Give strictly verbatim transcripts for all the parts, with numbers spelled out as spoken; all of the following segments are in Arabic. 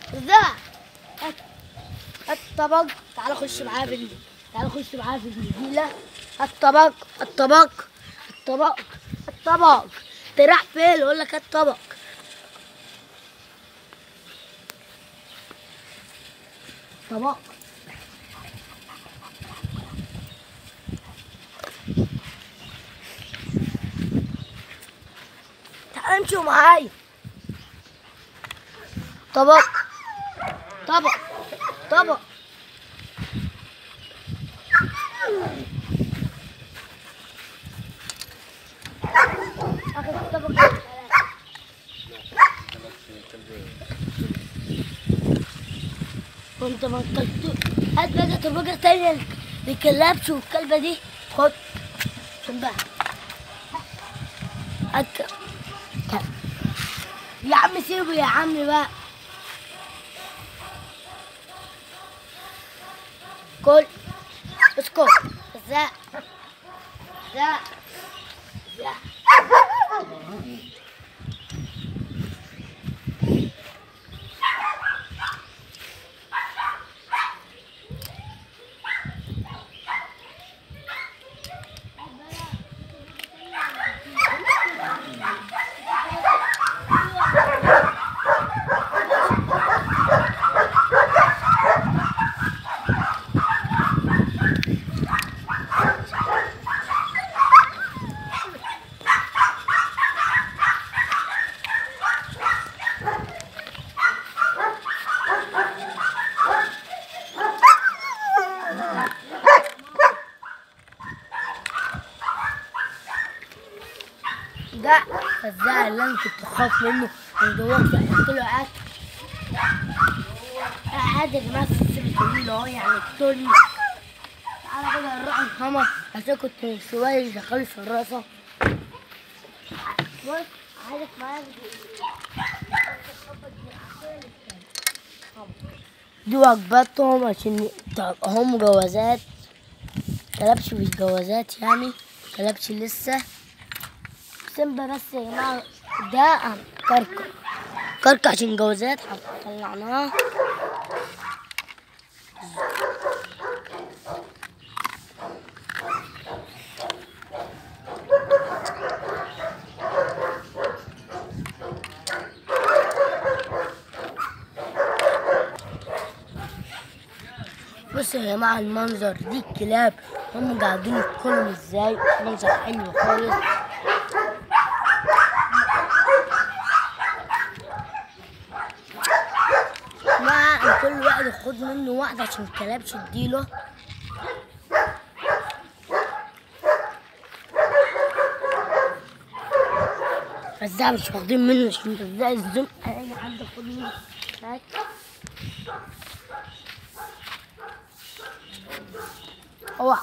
ازاي؟ هات هات طبق. تعالى خش معايا في تعالى خش معايا في النجيله. هات طبق. الطبق الطبق الطبق. انت رايح فين؟ اقول لك هات طبق. طبق. تعالى امشوا معايا. طبق طبق طبق. اخد الطبق. كنت بطلت. هات بقى طبقة تانية للكلبش والكلبة دي. خد عشان بقى. هات يا عم سيبه يا عم بقى. كل اسكت. ازاي ازاي ازاي ده الفزاع اللي انا كنت خايف منه من جواك. قلت له قاعد قاعد يا جماعه في السبت طويل اهو يعني قتلني. تعالى بقى نروح الحمى عشان كنت من شويه شغال في الراسه. بص عايزك معايا. دي وجباتهم عشان هم جوازات. كلبش مش جوازات يعني. كلبش لسه سيمبا بس يا جماعه. ده كركر كركر عشان جوازات طلعناه. بصوا يا جماعه المنظر. دي الكلاب هم قاعدين ياكلهم ازاي. منظر حلو خالص. مع كل واحد ياخد منه واحده عشان الكلاب تديله. الفزاع مش واخدين منه عشان الفزاع الزم. اي حد ياخد منه. هات اوعى.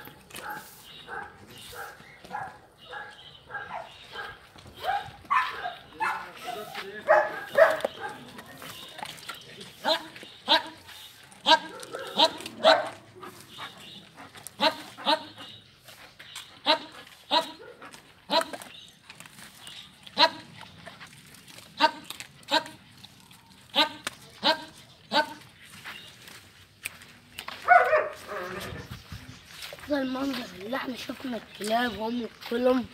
ده المنظر اللي احنا شفنا الكلاب هم كلهم.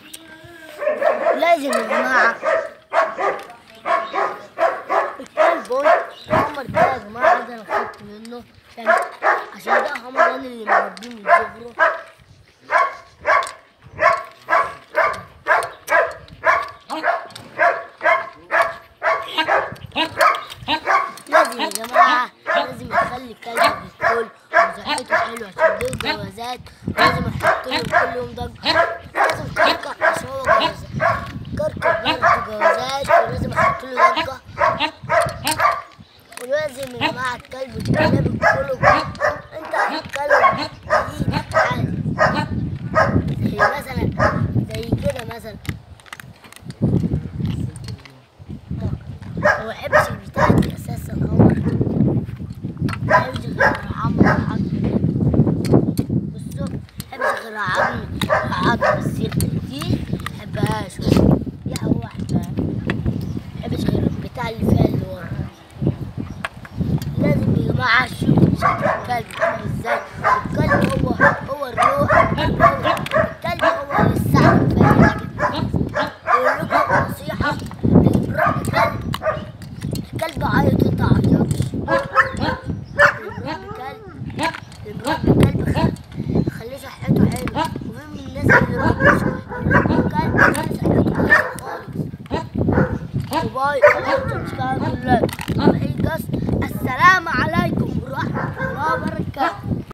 لازم يا جماعة الكلب بوي عمر ده يا جماعة. ده انا خدت منه عشان ده همران اللي مربيه من صغره. لازم يا جماعة لازم يخلي الكلب بالكل وصحته حلوة عشان دول جوازات. لازم نحط له كل يوم ضجة. لازم كركر عشان هو جوازات. كركر برضه جوازات ولازم احط له ضجة. ولازم يا جماعة الكلب والكلاب الكل. انت هتتكلم بايدك عادي. زي مثلا زي كده مثلا. هو ميحبش البتاعة دي اساسا. هو ميحبش غير عظم عظم. بصوا ميحبش غير عظم عظم. بس دي ميحبهاش. لا هو ميحبهاش. ميحبش غير البتاع اللي فيها اللي ورا. جماعة شوفوا شكل الكلب عامل ازاي. الكلب هو هو الروح، الكلب هو الكلب هو اللي يساعدك في أي حاجة. أقول لكم نصيحة، اللي بيربي كلب الكلب عيط انت عيطش. اللي بيربي كلب خليه صحته حلوة. وفي من الناس اللي بيربوا كلب خليه صحته حلوة خالص. وباي.